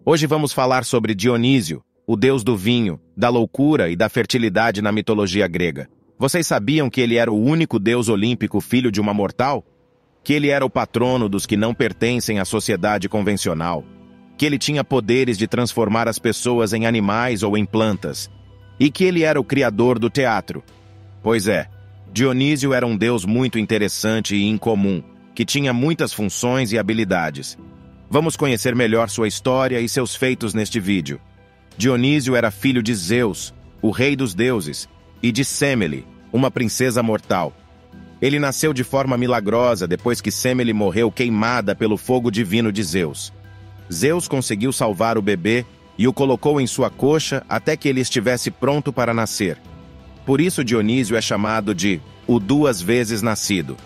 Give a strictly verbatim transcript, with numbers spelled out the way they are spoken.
Hoje vamos falar sobre Dionísio, o deus do vinho, da loucura e da fertilidade na mitologia grega. Vocês sabiam que ele era o único deus olímpico filho de uma mortal? Que ele era o patrono dos que não pertencem à sociedade convencional? Que ele tinha poderes de transformar as pessoas em animais ou em plantas? E que ele era o criador do teatro? Pois é, Dionísio era um deus muito interessante e incomum, que tinha muitas funções e habilidades. Vamos conhecer melhor sua história e seus feitos neste vídeo. Dionísio era filho de Zeus, o rei dos deuses, e de Semele, uma princesa mortal. Ele nasceu de forma milagrosa depois que Semele morreu queimada pelo fogo divino de Zeus. Zeus conseguiu salvar o bebê e o colocou em sua coxa até que ele estivesse pronto para nascer. Por isso Dionísio é chamado de o duas vezes nascido.